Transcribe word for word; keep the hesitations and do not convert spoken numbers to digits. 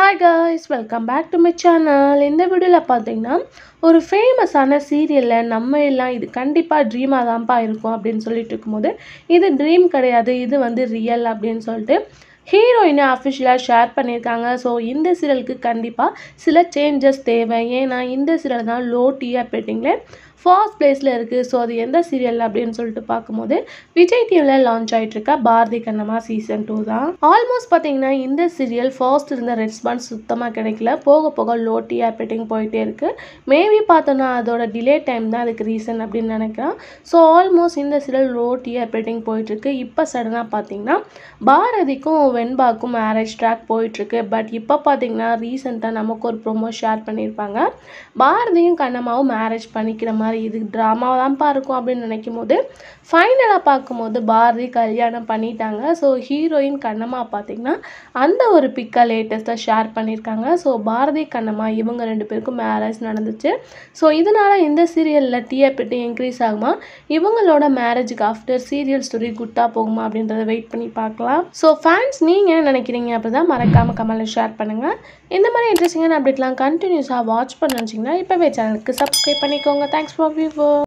Hi guys, welcome back to my channel. இந்த வீடியோல பாத்தீங்கன்னா ஒரு ஃபேமஸான சீரியல்ல நம்ம எல்லாம் இது கண்டிப்பா ட்ரீமா தான்ப்பா இருக்கும் அப்படினு சொல்லிட்டு இருக்கும்போது இது ட்ரீம் கிடையாது, இது வந்து ரியல் அப்படினு சொல்லிட்டு ஹீரோயினை அஃபிஷியலா ஷேர் பண்ணிருக்காங்க. ஸோ இந்த சீரியலுக்கு கண்டிப்பா சில சேஞ்சஸ் தேவை. ஏன்னா இந்த சீரியல் தான் லோ டிஆர் ரேட்டிங்ல ஃபர்ஸ்ட் பிளேஸ்ல இருக்கு. ஸோ அது எந்த சீரியல் அப்படின்னு சொல்லிட்டு பார்க்கும்போது விஜய் டிவில லான்ச் ஆயிட்டு இருக்க பாரதி கண்ணம்மா சீசன் டூ தான். ஆல்மோஸ்ட் பார்த்தீங்கன்னா இந்த சீரியல் ஃபர்ஸ்ட் இருந்த ரெஸ்பான்ஸ் சுத்தமாக கிடைக்கல. போக போக லோ டிஆர் ரேட்டிங் போயிட்டே இருக்கு. மேபி பார்த்தோன்னா அதோட டிலே டைம் தான் அதுக்கு ரீசன் அப்படின்னு நினைக்கிறேன். ஸோ ஆல்மோஸ்ட் இந்த சீரியல் லோ டிஆர் ரேட்டிங் போயிட்டு இருக்கு. இப்போ சடனாக பார்த்தீங்கன்னா பாரதிக்கும் வெண்பாக்கும் மேரேஜ் ட்ராக் போயிட்டு இருக்கு. பட் இப்போ பார்த்தீங்கன்னா ரீசெண்டாக நமக்கு ஒரு ப்ரோமோ ஷேர் பண்ணியிருப்பாங்க. பாரதியும் கண்ணம்மாவும் மேரேஜ் பண்ணிக்கிற மாதிரி இது ட்ராமா தான்ப்பா இருக்கும் அப்படின்னு நினைக்கும் போது ஃபைனலாக பார்க்கும்போது பாரதி கல்யாணம் பண்ணிட்டாங்க. ஸோ ஹீரோயின் கண்ணம்மா பார்த்தீங்கன்னா அந்த ஒரு பிக்கை லேட்டஸ்ட்டாக ஷேர் பண்ணியிருக்காங்க. ஸோ பாரதி கண்ணம்மா இவங்க ரெண்டு பேருக்கும் மேரேஜ் நடந்துச்சு. ஸோ இதனால இந்த சீரியலில் டிஆர்பி இன்க்ரீஸ் ஆகுமா, இவங்களோட மேரேஜுக்கு ஆஃப்டர் சீரியல் ஸ்டோரி குட்டாக போகுமா அப்படின்றத வெயிட் பண்ணி பார்க்கலாம். ஸோ ஃபேன்ஸ் நீங்கள் என்ன நினைக்கிறீங்க அப்படி தான் மறக்காமல் கமெண்ட்டில் ஷேர் பண்ணுங்கள். இந்த மாதிரி இன்ட்ரெஸ்டிங்கான அப்டேட்லாம் கண்டினியூஸாக வாட்ச் பண்ண நினச்சிங்கன்னா இப்போவே சேனலுக்கு சப்ஸ்கிரைப் பண்ணிக்கோங்க. Thanks for viewer.